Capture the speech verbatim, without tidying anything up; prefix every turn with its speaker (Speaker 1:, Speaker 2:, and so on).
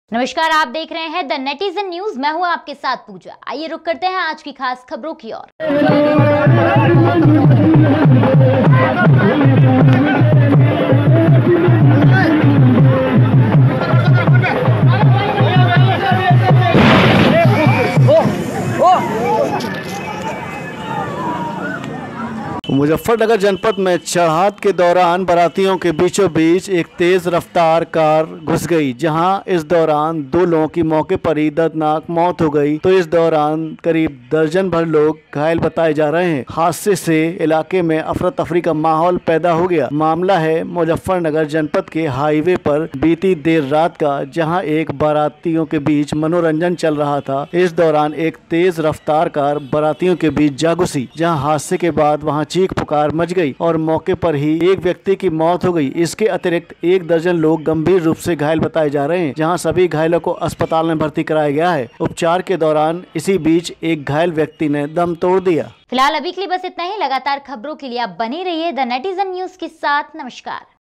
Speaker 1: नमस्कार, आप देख रहे हैं द नेटिजन न्यूज। मैं हूं आपके साथ पूजा। आइए रुक करते हैं आज की खास खबरों की ओर।
Speaker 2: मुजफ्फरनगर जनपद में चढ़ात के दौरान बारातियों के बीचों बीच एक तेज रफ्तार कार घुस गई, जहां इस दौरान दो लोगों की मौके पर ही दर्दनाक मौत हो गई, तो इस दौरान करीब दर्जन भर लोग घायल बताए जा रहे हैं। हादसे से इलाके में अफरा तफरी का माहौल पैदा हो गया। मामला है मुजफ्फरनगर जनपद के हाईवे पर बीती देर रात का, जहां एक बारातियों के बीच मनोरंजन चल रहा था। इस दौरान एक तेज रफ्तार कार बारातियों के बीच जा घुसी, जहां हादसे के बाद वहां चीख पुकार मच गई और मौके पर ही एक व्यक्ति की मौत हो गई। इसके अतिरिक्त एक दर्जन लोग गंभीर रूप से घायल बताए जा रहे हैं, जहां सभी घायलों को अस्पताल में भर्ती कराया गया है। उपचार के दौरान इसी बीच एक घायल व्यक्ति ने दम तोड़ दिया।
Speaker 1: फिलहाल अभी के लिए बस इतना ही। लगातार खबरों के लिए आप बने रहिए द नेटिजन न्यूज के साथ। नमस्कार।